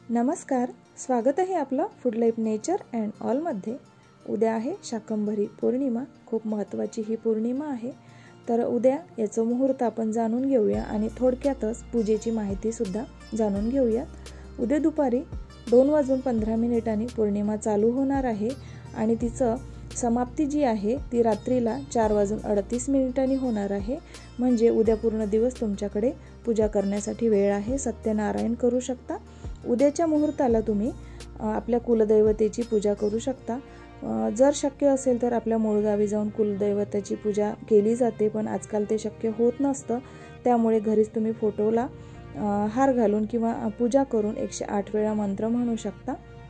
नमस्कार, स्वागत आहे आपलं फूड लाईफ नेचर अँड ऑलमध्ये। उद्या आहे शाकंभरी पौर्णिमा। खूप महत्त्वाची ही पौर्णिमा आहे। तर उद्या याचं मुहूर्त आपण जाणून घेऊया आणि थोडक्यातच पूजेची माहिती सुद्धा जाणून घेऊया। उद्या दुपारी 2:15 पौर्णिमा चालू होणार आहे आणि तिचं समाप्ती जी आहे ती रात्रीला 4:38 होणार आहे। म्हणजे उद्या पूर्ण दिवस तुमच्याकडे पूजा करण्यासाठी वेळ आहे। सत्यनारायण करू शकता। उद्याच्या मुहूर्ताला तुम्ही आपल्या कुलदैवतेची पूजा करू शकता। जर शक्य असेल तर आपल्या मूळ गावी जाऊन कुलदैवताची पूजा केली जाते, पण आजकाल ते शक्य होत नसतं। त्यामुळे घरीच तुम्ही फोटोला हार घालून किंवा पूजा करून 108 वेळा मंत्र म्हणू शकता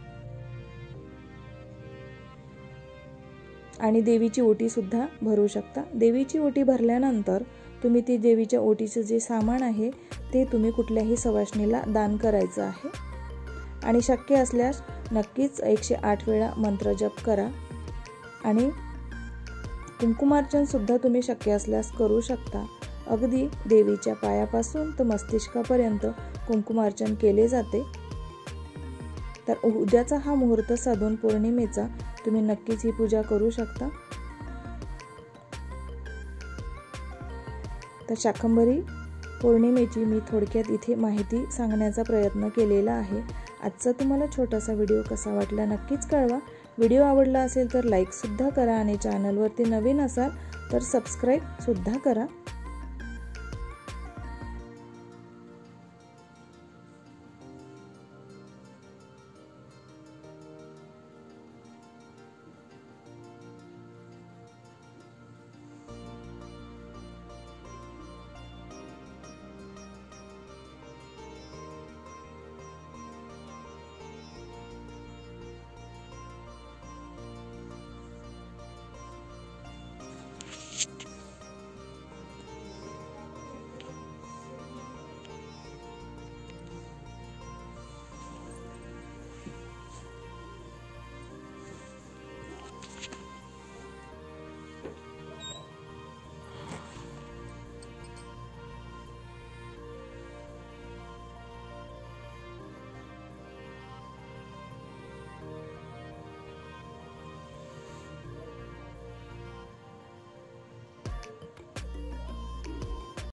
आणि देवीची ओटी सुद्धा भरू शकता। देवीची ओटी भरल्यानंतर तुम्ही ती देवीच्या ओटीचे जे सामान आहे ते तुम्ही कुठल्याही सवाष्णीला दान करायचं आहे आणि शक्य असल्यास नक्कीच 108 वेळा मंत्र जप करा आणि कुंकुमार्चन सुद्धा तुम्ही शक्य असल्यास करू शकता। अगदी देवीच्या पायापासून तर मस्तिष्कापर्यंत कुंकुमार्चन केले जाते। तर उद्याचा हा मुहूर्त साधून पौर्णिमेचा तुम्ही नक्कीच ही पूजा करू शकता। तर शाकंभरी पौर्णिमेची मी थोडक्यात इथे माहिती सांगण्याचा प्रयत्न केलेला आहे। आजचा तुम्हाला छोटासा व्हिडिओ कसा वाटला नक्कीच कळवा। व्हिडिओ आवडला असेल तर लाईक सुद्धा करा आणि चॅनलवरती नवीन असाल तर सबस्क्राईब सुद्धा करा।